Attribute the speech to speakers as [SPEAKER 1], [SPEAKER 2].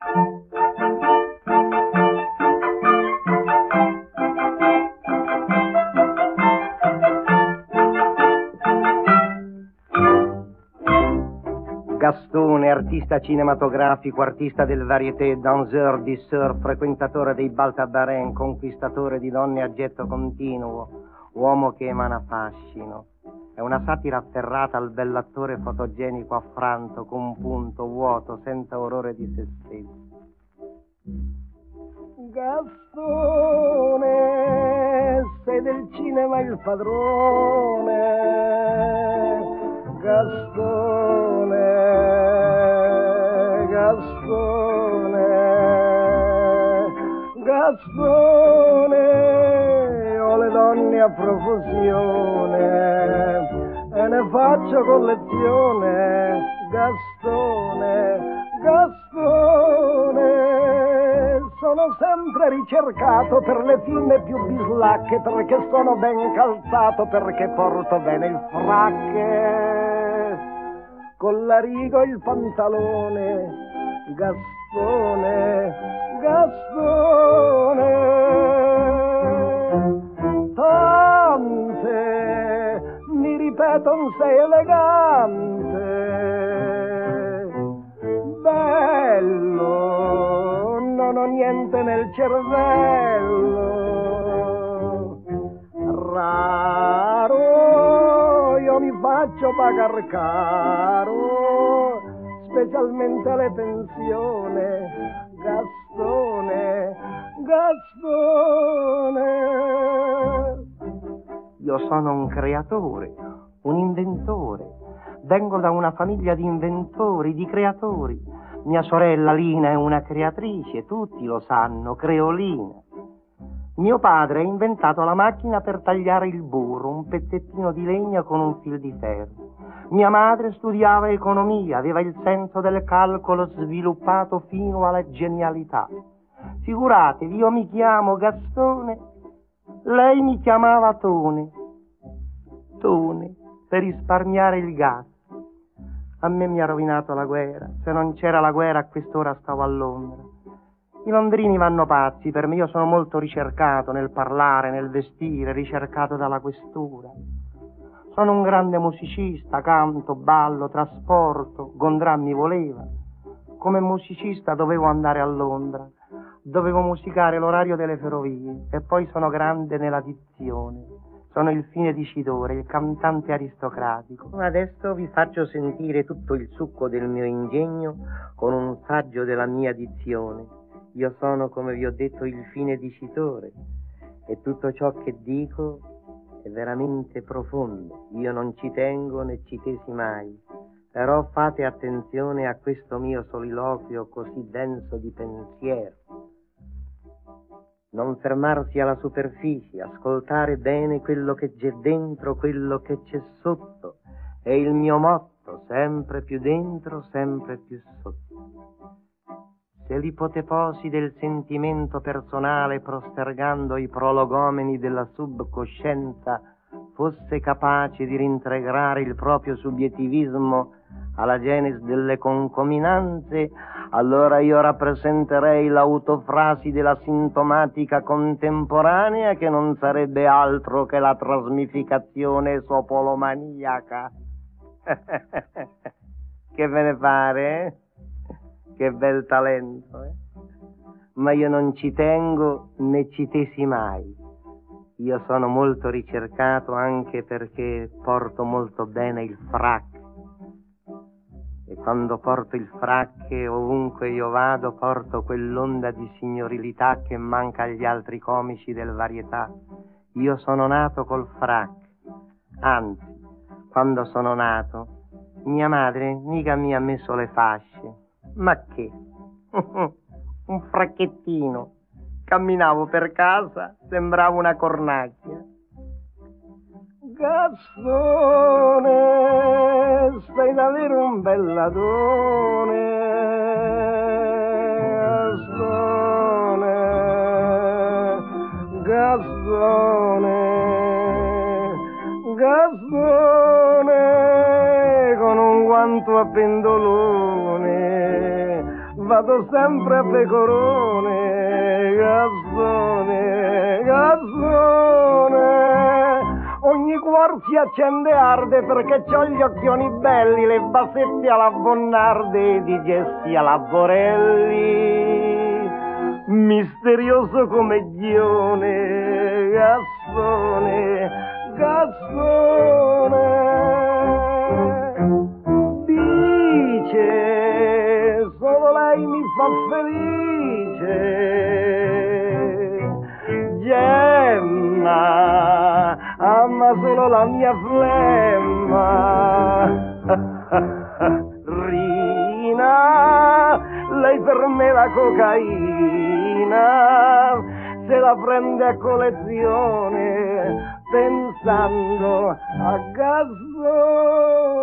[SPEAKER 1] Gastone, artista cinematografico, artista del variété, danseur di surf, frequentatore dei bal tabarin, conquistatore di donne a getto continuo, uomo che emana fascino. È una satira afferrata al bell'attore fotogenico affranto, con punto, vuoto, senza orrore di se stesso. Gastone, sei del cinema il padrone. Gastone, Gastone, Gastone, ho le donne a profusione e ne faccio collezione. Gastone, Gastone, sono sempre ricercato per le firme più bislacche, perché sono ben calzato, perché porto bene il fracche. Con la riga il pantalone, Gastone, Gastone. Tante mi ripetono sei elegante, bello, non ho niente nel cervello, raro, io mi faccio pagar caro, specialmente le pensioni. Gastone, Gastone. Io sono un creatore, un inventore. Vengo da una famiglia di inventori, di creatori. Mia sorella Lina è una creatrice, tutti lo sanno, creolina. Mio padre ha inventato la macchina per tagliare il burro, un pezzettino di legna con un fil di ferro. Mia madre studiava economia, aveva il senso del calcolo sviluppato fino alla genialità. Figuratevi, io mi chiamo Gastone, lei mi chiamava Tone. Tone, per risparmiare il gas. A me mi ha rovinato la guerra. Se non c'era la guerra a quest'ora stavo a Londra. I londrini vanno pazzi per me, io sono molto ricercato nel parlare, nel vestire, ricercato dalla questura. Sono un grande musicista, canto, ballo, trasporto. Gondrà mi voleva. Come musicista dovevo andare a Londra, dovevo musicare l'orario delle ferrovie e poi sono grande nella dizione. Sono il fine dicitore, il cantante aristocratico. Adesso vi faccio sentire tutto il succo del mio ingegno con un saggio della mia dizione. Io sono, come vi ho detto, il fine dicitore e tutto ciò che dico è veramente profondo. Io non ci tengo né ci tesi mai, però fate attenzione a questo mio soliloquio così denso di pensiero. Non fermarsi alla superficie, ascoltare bene quello che c'è dentro, quello che c'è sotto. È il mio motto, sempre più dentro, sempre più sotto. Se l'ipoteposi del sentimento personale, postergando i prologomeni della subcoscienza, fosse capace di rintegrare il proprio subiettivismo alla genesi delle concominanze, allora io rappresenterei l'autofrasi della sintomatica contemporanea, che non sarebbe altro che la trasmificazione sopolomaniaca. Che ve ne pare, eh? Che bel talento, eh? Ma io non ci tengo né ci tesi mai. Io sono molto ricercato anche perché porto molto bene il frac. E quando porto il fracche, ovunque io vado, porto quell'onda di signorilità che manca agli altri comici del varietà. Io sono nato col frac. Anzi, quando sono nato, mia madre mica mi ha messo le fasce. Ma che? Un fracchettino. Camminavo per casa, sembrava una cornacchia. Gastone, sei davvero un belladone. Gastone, Gastone, Gastone, con un guanto a pendolone, vado sempre a pecorone, Gastone, Gastone. Ogni cuor si accende e arde perché c'ho gli occhioni belli, le bassette alla Bonnarde ed i gesti alla Borelli. Misterioso come Ghione, Gastone, Gastone. Dice, solo lei mi fa felice, Gemma, ama solo la mia flemma. Rina, lei per me la cocaina, se la prende a collezione pensando a Gastone.